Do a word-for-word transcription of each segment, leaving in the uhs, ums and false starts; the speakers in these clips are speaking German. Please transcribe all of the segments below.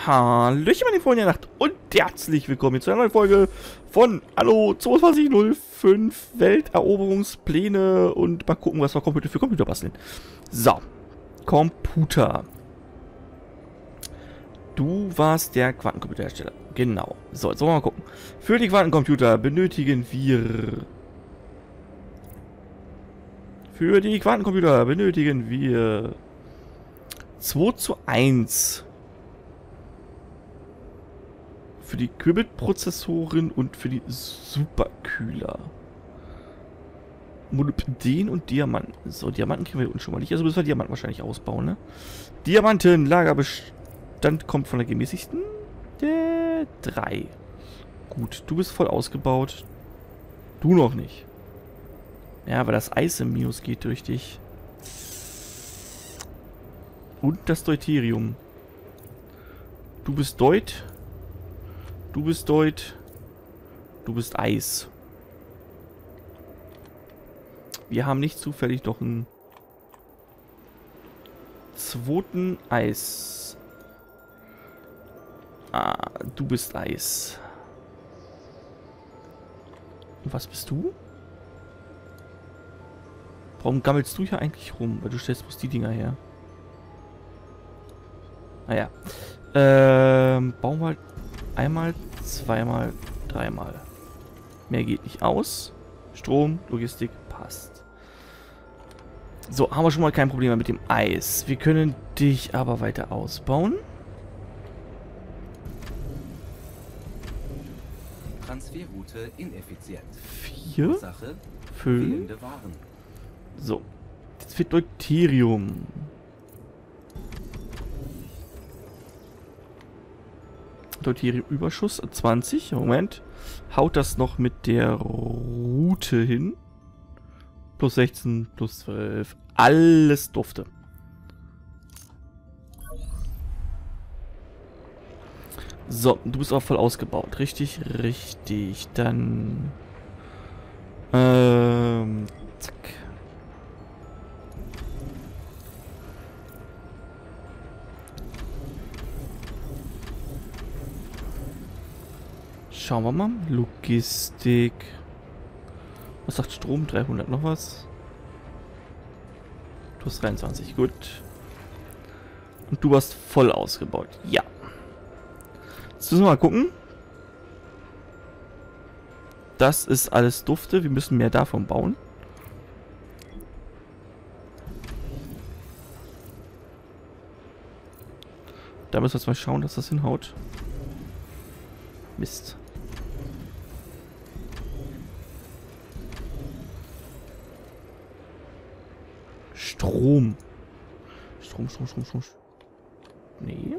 Hallöchen meine Freunde der Nacht und herzlich willkommen zu einer neuen Folge von Anno zweiundzwanzig null fünf Welteroberungspläne und mal gucken, was wir Computer für Computer basteln. So, Computer. Du warst der Quantencomputerhersteller. Genau. So, jetzt wollen wir mal gucken. Für die Quantencomputer benötigen wir... Für die Quantencomputer benötigen wir... zwei zu eins. Für die Qubit-Prozessoren und für die Superkühler. Molybden und Diamanten. So, Diamanten kriegen wir unten schon mal nicht. Also müssen wir Diamanten wahrscheinlich ausbauen, ne? Diamanten, Lagerbestand kommt von der gemäßigten. Der drei. Gut, du bist voll ausgebaut. Du noch nicht. Ja, weil das Eis im Minus geht durch dich. Und das Deuterium. Du bist Deut. Du bist Deut. Du bist Eis. Wir haben nicht zufällig noch einen zweiten Eis. Ah, du bist Eis. Und was bist du? Warum gammelst du hier eigentlich rum? Weil du stellst bloß die Dinger her. Naja. Ähm, bauen wir einmal, zweimal, dreimal. Mehr geht nicht aus. Strom, Logistik, passt. So, haben wir schon mal kein Problem mehr mit dem Eis. Wir können dich aber weiter ausbauen. Transferroute ineffizient. Vier. Ursache, Fünf. fehlende Waren. So. Jetzt wird Deuterium. Deuterium-Überschuss zwanzig. Moment. Haut das noch mit der Route hin. Plus sechzehn, plus zwölf. Alles dufte. So, du bist auch voll ausgebaut. Richtig, richtig. Dann... Ähm... Zack. Schauen wir mal. Logistik. Was sagt Strom? dreihundert noch was? Plus dreiundzwanzig, gut. Und du warst voll ausgebaut. Ja. Jetzt müssen wir mal gucken. Das ist alles dufte. Wir müssen mehr davon bauen. Da müssen wir jetzt mal schauen, dass das hinhaut. Mist. Strom. Strom, Strom, Strom, Strom. Nee.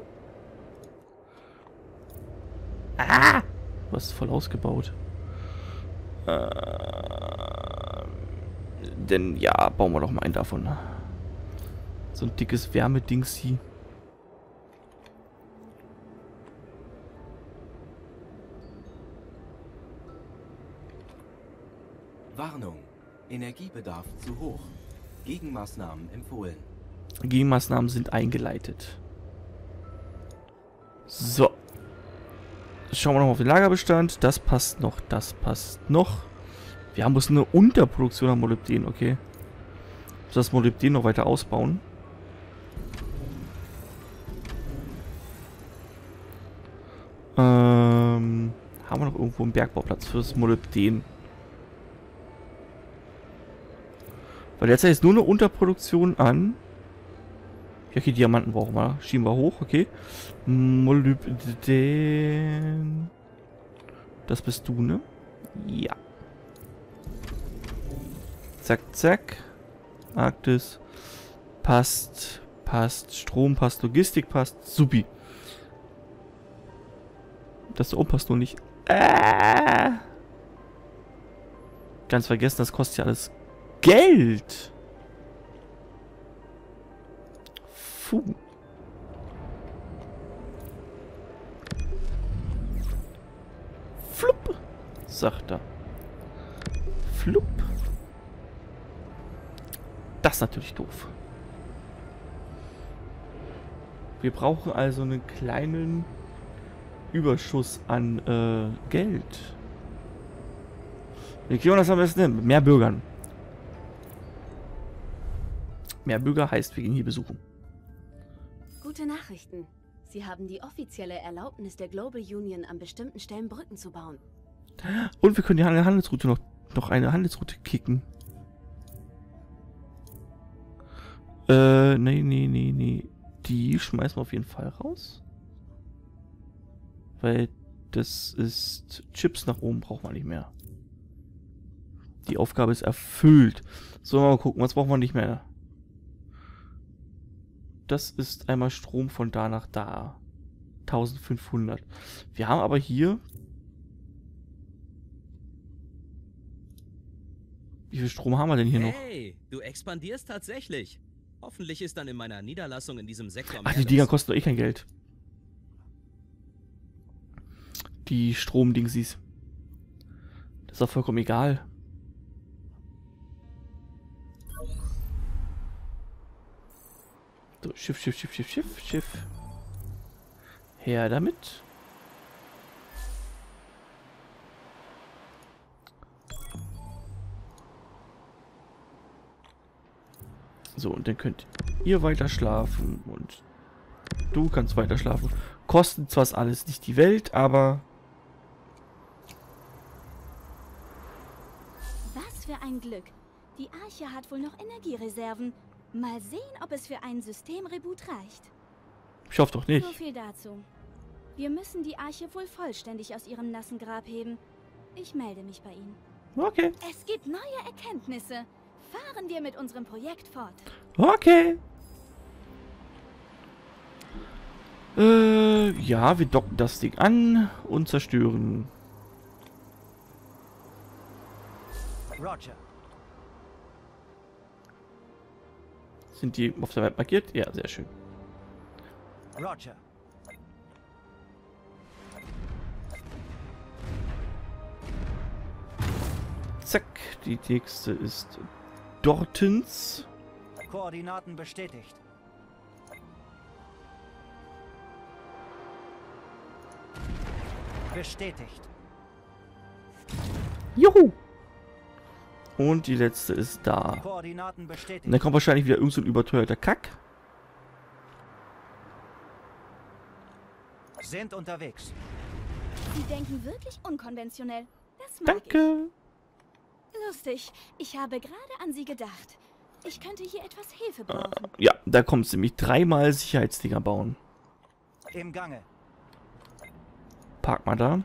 Ah! Du hast voll ausgebaut. Äh, denn ja, bauen wir doch mal einen davon. So ein dickes Wärmedingsi. Warnung. Energiebedarf zu hoch. Gegenmaßnahmen empfohlen. Gegenmaßnahmen sind eingeleitet. So. Schauen wir noch mal auf den Lagerbestand. Das passt noch, das passt noch. Wir haben bloß eine Unterproduktion an Molybden, okay. Muss das Molybden noch weiter ausbauen. Ähm, haben wir noch irgendwo einen Bergbauplatz fürs Molybden? Weil derzeit ist nur eine Unterproduktion an. Ja, okay, Diamanten brauchen wir. Schieben wir hoch, okay. Molybden. Das bist du, ne? Ja. Zack, zack. Arktis. Passt. Passt. Strom passt. Logistik passt. Supi. Das da oben passt nur nicht. Äh. Ganz vergessen, das kostet ja alles Geld. Puh. Flupp, sagt er. Flupp. Das ist natürlich doof. Wir brauchen also einen kleinen Überschuss an äh, Geld. Wie kriegen wir das am besten hin? Mit mehr Bürgern. Mehr Bürger heißt, wir gehen hier besuchen. Gute Nachrichten. Sie haben die offizielle Erlaubnis der Global Union, an bestimmten Stellen Brücken zu bauen. Und wir können die Handelsroute noch, noch eine Handelsroute kicken. Äh, nee, nee, nee, nee. Die schmeißen wir auf jeden Fall raus. Weil das ist... Chips nach oben brauchen wir nicht mehr. Die Aufgabe ist erfüllt. So, mal gucken, was brauchen wir nicht mehr? Das ist einmal Strom von da nach da. eintausendfünfhundert. Wir haben aber hier... Wie viel Strom haben wir denn hier noch? Hey, du expandierst tatsächlich. Hoffentlich ist dann in meiner Niederlassung in diesem Sektor Ach, die Dinger kosten doch eh kein Geld. Die Stromdingsies. Das ist doch vollkommen egal. So, Schiff, Schiff, Schiff, Schiff, Schiff, Schiff. Her damit. So, und dann könnt ihr weiter schlafen und du kannst weiter schlafen. Kostet zwar alles nicht die Welt, aber... Was für ein Glück. Die Arche hat wohl noch Energiereserven. Mal sehen, ob es für einen Systemreboot reicht. Ich hoffe doch nicht. So viel dazu. Wir müssen die Arche wohl vollständig aus ihrem nassen Grab heben. Ich melde mich bei Ihnen. Okay. Es gibt neue Erkenntnisse. Fahren wir mit unserem Projekt fort. Okay. Äh, ja, wir docken das Ding an und zerstören. Roger. Sind die auf der Map markiert? Ja, sehr schön. Roger. Zack, die nächste ist dortens. Koordinaten bestätigt. Bestätigt. Juhu! Und die letzte ist da. Koordinaten bestätigt. Und dann kommt wahrscheinlich wieder irgend so ein überteuerter Kack. Sind unterwegs. Sie denken wirklich unkonventionell. Das mag Danke. ich. Lustig. Ich habe gerade an Sie gedacht. Ich könnte hier etwas Hilfe brauchen. Ja, da kommt es nämlich dreimal Sicherheitsdinger bauen. Im Gange. Park mal da.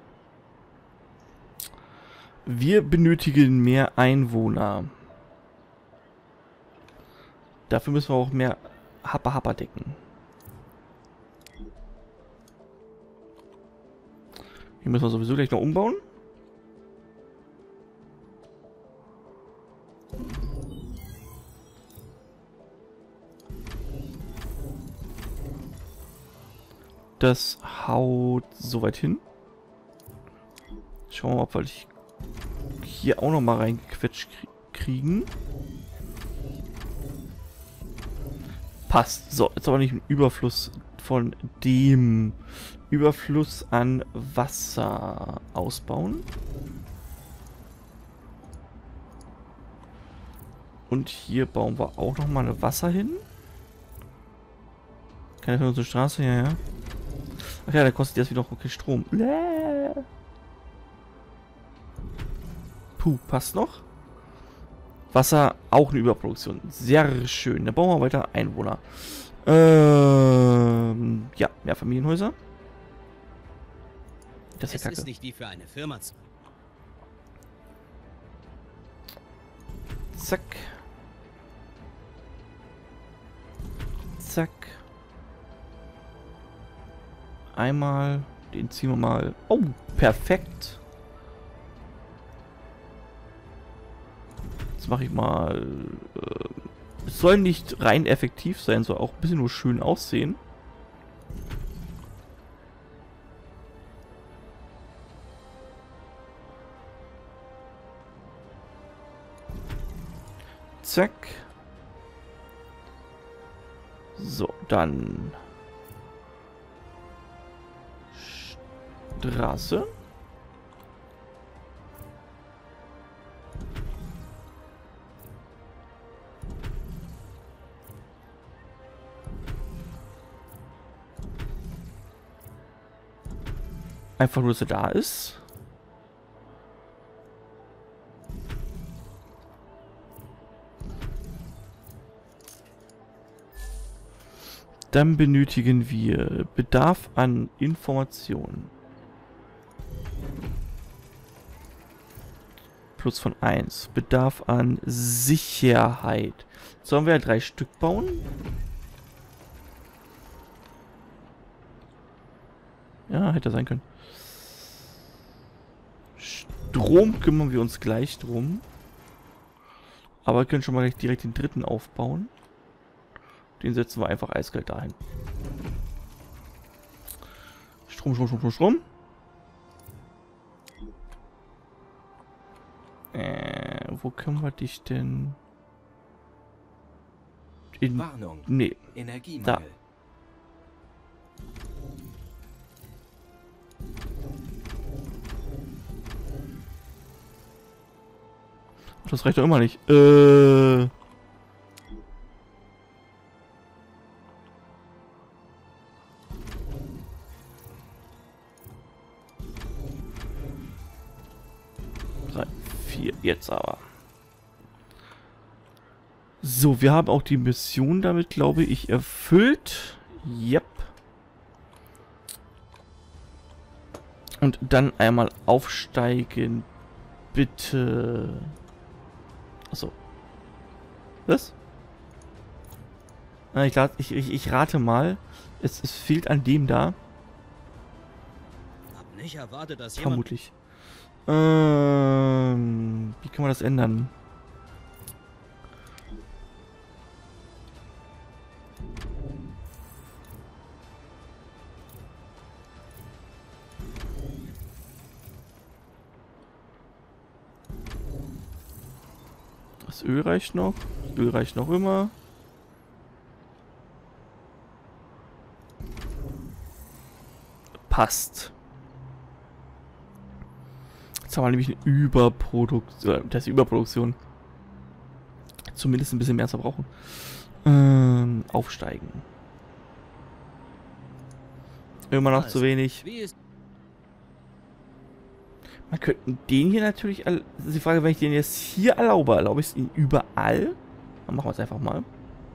Wir benötigen mehr Einwohner. Dafür müssen wir auch mehr Happa Happa decken. Hier müssen wir sowieso gleich noch umbauen. Das haut soweit hin. Schauen wir mal, ob wir hier auch noch mal reingequetscht kriegen. Passt. So, jetzt aber nicht ein Überfluss von dem Überfluss an Wasser ausbauen. Und hier bauen wir auch noch mal eine Wasser hin. Keine für unsere Straße, ja, ja. Ach ja, da kostet jetzt wieder noch okay Strom. Puh, passt noch. Wasser, auch eine Überproduktion. Sehr schön. Da bauen wir weiter Einwohner. Ähm, ja, mehr Familienhäuser. Das ist Es ja kacke. ist nicht wie für eine Firma zu. Zack. Zack. Einmal. Den ziehen wir mal. Oh, perfekt. Jetzt mache ich mal. Äh, es soll nicht rein effektiv sein, soll auch ein bisschen nur schön aussehen. Zack. So, dann Straße. Einfach nur, dass er da ist. Dann benötigen wir Bedarf an Informationen. Plus von eins. Bedarf an Sicherheit. Sollen wir drei Stück bauen? Ja, hätte sein können. Strom kümmern wir uns gleich drum. Aber wir können schon mal gleich direkt den dritten aufbauen. Den setzen wir einfach eiskalt dahin. Strom, Strom, Strom, Strom, Strom. Äh, wo können wir dich denn? In... Warnung. Nee. Energiemangel. Da. Das reicht doch immer nicht. Äh... drei, vier, jetzt aber. So, wir haben auch die Mission damit, glaube ich, erfüllt. Yep. Und dann einmal aufsteigen, bitte. Achso. Was? Ah, ich, ich, ich, ich rate mal. Es, es fehlt an dem da. Hab nicht erwartet, dass jemand... Vermutlich. Ähm, wie kann man das ändern? Das Öl reicht noch. Das Öl reicht noch immer. Passt. Jetzt haben wir nämlich eine Überproduktion. Das ist Überproduktion. Zumindest ein bisschen mehr verbrauchen. Ähm, aufsteigen. Immer noch zu wenig. Wie ist Man könnte den hier natürlich... Das ist die Frage, wenn ich den jetzt hier erlaube, erlaube ich es ihn überall? Dann machen wir es einfach mal.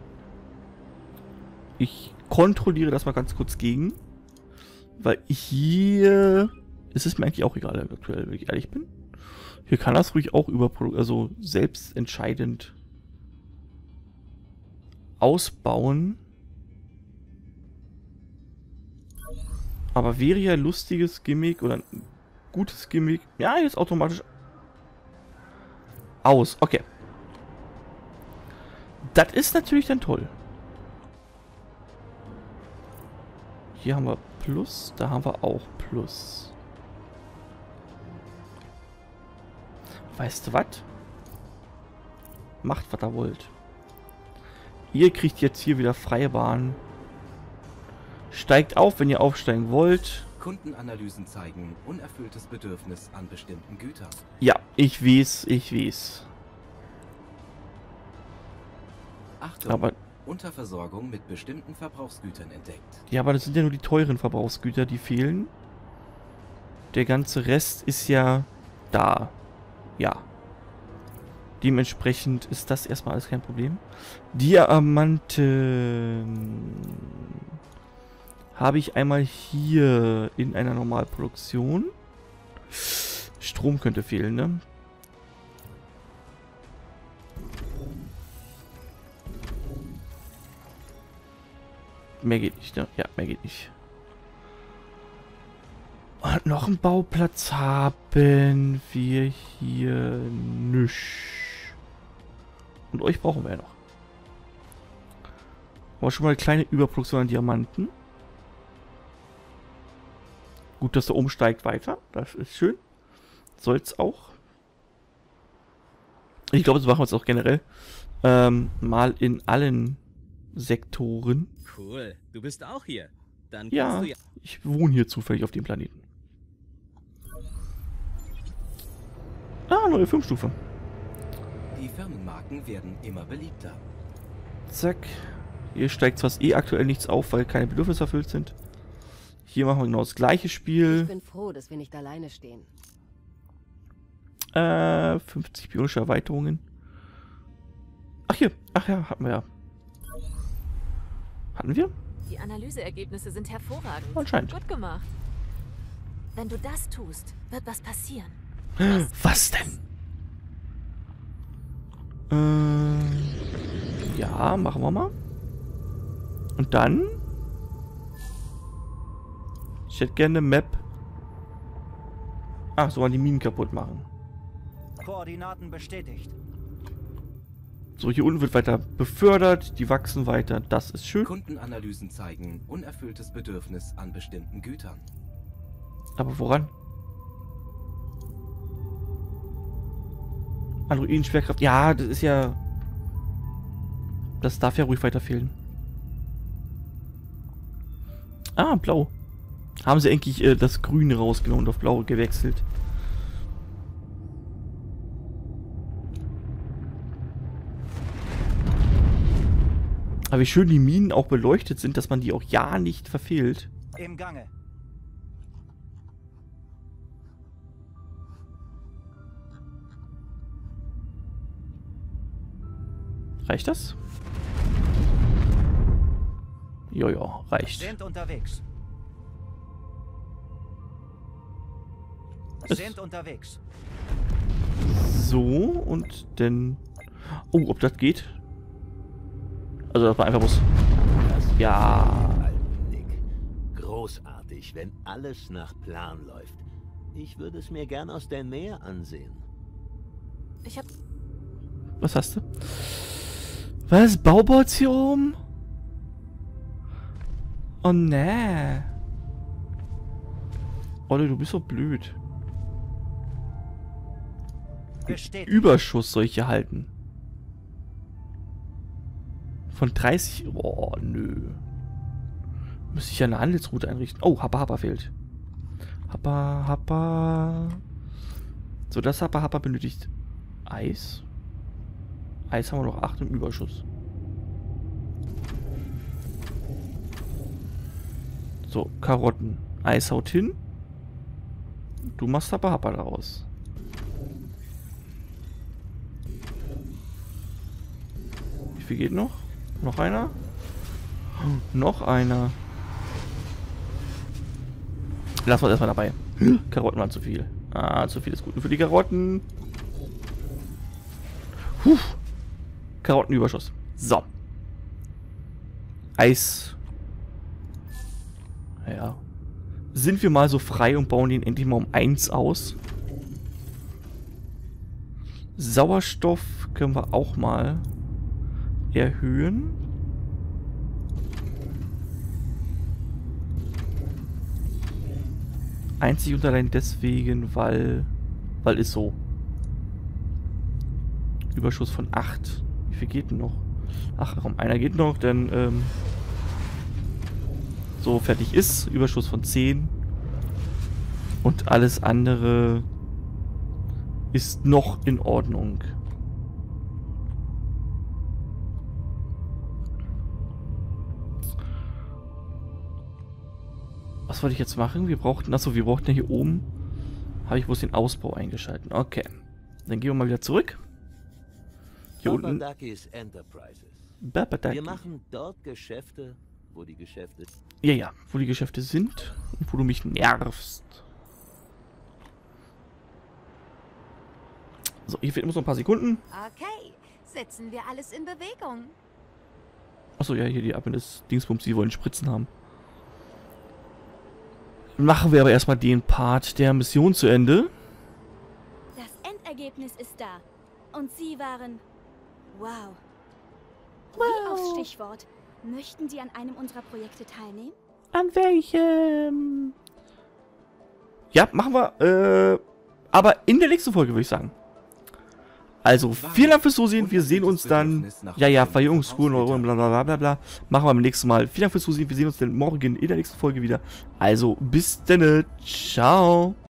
Ich kontrolliere das mal ganz kurz gegen. Weil hier... ist es mir eigentlich auch egal, aktuell, wenn ich ehrlich bin. Hier kann das ruhig auch überproduzieren, also selbst entscheidend ausbauen. Aber wäre ja ein lustiges Gimmick oder ein gutes Gimmick. Ja, jetzt automatisch aus. Okay. Das ist natürlich dann toll. Hier haben wir Plus, da haben wir auch Plus. Weißt du was? Macht, was ihr wollt. Ihr kriegt jetzt hier wieder freie Bahn. Steigt auf, wenn ihr aufsteigen wollt. Kundenanalysen zeigen unerfülltes Bedürfnis an bestimmten Gütern. Ja, ich weiß, ich weiß. Achtung, Aber, Unterversorgung mit bestimmten Verbrauchsgütern entdeckt. ja, aber das sind ja nur die teuren Verbrauchsgüter, die fehlen. Der ganze Rest ist ja da. Ja. Dementsprechend ist das erstmal alles kein Problem. Diamanten habe ich einmal hier in einer Normalproduktion. Strom könnte fehlen, ne? Mehr geht nicht, ne? Ja, mehr geht nicht. Und noch einen Bauplatz haben wir hier nicht. Und euch brauchen wir ja noch. Aber schon mal eine kleine Überproduktion an Diamanten. Gut, dass der oben steigt weiter. Das ist schön. Soll's auch. Ich glaube, das machen wir jetzt auch generell. Ähm, mal in allen Sektoren. cool? Du bist auch hier. Dann Ja, kannst du ja... ich wohne hier zufällig auf dem Planeten. Ah, neue Firmenstufe. Die Firmenmarken werden immer beliebter. Zack. Hier steigt zwar eh aktuell nichts auf, weil keine Bedürfnisse erfüllt sind. Hier machen wir genau das gleiche Ich Spiel. bin froh, dass wir nicht alleine stehen. Äh, fünfzig bionische Erweiterungen. Ach hier. Ach ja, hatten wir ja. Hatten wir? Die Analyseergebnisse sind hervorragend. Anscheinend. Gut gemacht. Wenn du das tust, wird was passieren. Was denn? Ähm, ja, machen wir mal. Und dann? Ich hätte gerne eine Map. Ach, so mal die Minen kaputt machen. Koordinaten bestätigt. So, hier unten wird weiter befördert. Die wachsen weiter. Das ist schön. Kundenanalysen zeigen unerfülltes Bedürfnis an bestimmten Gütern. Aber woran? Androiden-Schwerkraft. Ja, das ist ja... Das darf ja ruhig weiter fehlen. Ah, blau. Haben sie endlich äh, das Grüne rausgenommen und auf blau gewechselt. Aber wie schön die Minen auch beleuchtet sind, dass man die auch ja nicht verfehlt. Im Gange. Reicht das? Jojo, reicht. Sind unterwegs. Es- Sind unterwegs. So, und dann... Oh, ob das geht? Also, das war einfach muss... Ja... Alten Nick. Großartig, wenn alles nach Plan läuft. Ich würde es mir gern aus der Nähe ansehen. Ich hab... Was hast du? Was? Baubots hier oben? Oh, ne. Olle, du bist so blöd. Bestätigt. Überschuss soll ich hier halten. Von dreißig... Oh, nö. Müsste ich ja eine Handelsroute einrichten. Oh, Happa Happa fehlt. Happa Happa... So, das Happa Happa benötigt Eis. Eis haben wir noch acht im Überschuss. So, Karotten. Eis haut hin. Du machst Happa Happa daraus. Wie viel geht noch? Noch einer? Noch einer. Lassen wir erstmal dabei. Karotten waren zu viel. Ah, zu viel ist gut. Nur für die Karotten. Puh. Karottenüberschuss. So. Eis. Ja. Sind wir mal so frei und bauen den endlich mal um eins aus. Sauerstoff können wir auch mal erhöhen. Einzig und allein deswegen, weil... Weil ist so. Überschuss von acht. Wie viel geht denn noch? Ach komm, einer geht noch, denn ähm, so fertig ist. Überschuss von zehn. Und alles andere ist noch in Ordnung. Was wollte ich jetzt machen? Wir brauchten, achso, wir brauchten ja hier oben. Habe ich bloß den Ausbau eingeschalten. Okay. Dann gehen wir mal wieder zurück. Hier unten. Babadakis Enterprises. Babadaki. Wir machen dort Geschäfte, wo die Geschäfte... Ja, ja, wo die Geschäfte sind und wo du mich nervst. So, hier fehlen immer so ein paar Sekunden. Okay, setzen wir alles in Bewegung. Achso, ja, hier die Admin des Dingsbums, die wollen Spritzen haben. Machen wir aber erstmal den Part der Mission zu Ende. Das Endergebnis ist da. Und Sie waren... Wow. Wie aufs Stichwort. Möchten Sie an einem unserer Projekte teilnehmen? An welchem? Ja, machen wir. Äh, aber in der nächsten Folge, würde ich sagen. Also, vielen Dank fürs Zusehen. Wir sehen uns dann. Ja, ja, Verjüngungsspuren, bla bla bla bla. Machen wir beim nächsten Mal. Vielen Dank fürs Zusehen. Wir sehen uns dann morgen in der nächsten Folge wieder. Also, bis dann. Ciao.